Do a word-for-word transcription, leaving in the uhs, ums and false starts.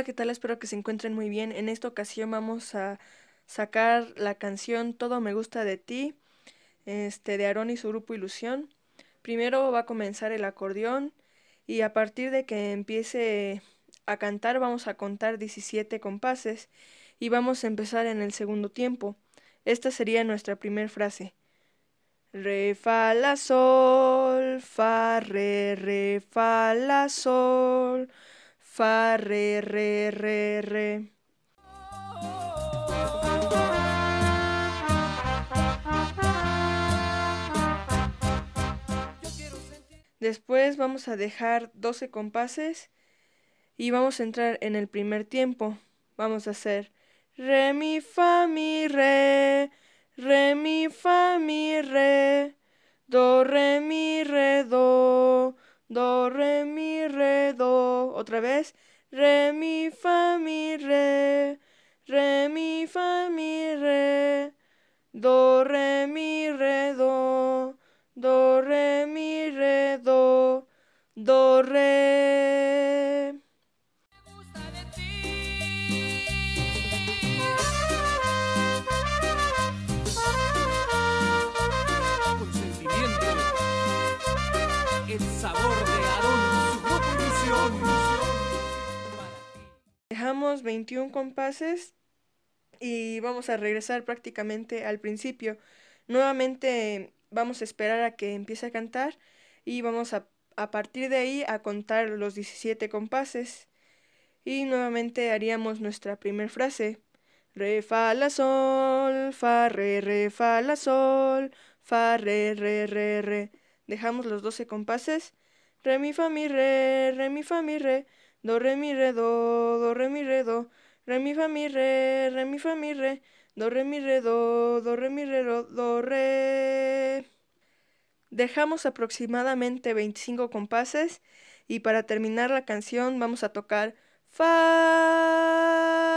¿qué tal? Espero que se encuentren muy bien. En esta ocasión vamos a sacar la canción Todo me gusta de ti, este, de Aarón y su grupo Ilusión. Primero va a comenzar el acordeón y a partir de que empiece a cantar vamos a contar diecisiete compases y vamos a empezar en el segundo tiempo. Esta sería nuestra primera frase. Re, fa, la, sol, fa, re, re, fa, la, sol, fa, re, re, re, re. Después vamos a dejar doce compases y vamos a entrar en el primer tiempo. Vamos a hacer re, mi, fa, mi, re, re, mi, fa, mi, re, do, re, mi, re, do, do, re, mi, re, do. Otra vez, re, mi, fa, mi, re, re, mi, fa, mi, re, do, re, mi, re, do, do, re, mi, re, do, do, re. Con sentimiento, el sabor de Aarón, su grupo Ilusión. Para ti. Dejamos veintiún compases y vamos a regresar prácticamente al principio. Nuevamente vamos a esperar a que empiece a cantar y vamos a, a partir de ahí a contar los diecisiete compases. Y nuevamente haríamos nuestra primera frase. Re, fa, la, sol, fa, re, re, fa, la, sol, fa, re, re, re, re. Dejamos los doce compases. Re, mi, fa, mi, re, re, mi, fa, mi, re, do, re, mi, re, do, do, re, mi, re, do, re, mi, fa, mi, re, re, mi, fa, mi, re, do, re, mi, re, do, do, re, mi, re, do, do, re. Dejamos aproximadamente veinticinco compases y para terminar la canción vamos a tocar fa.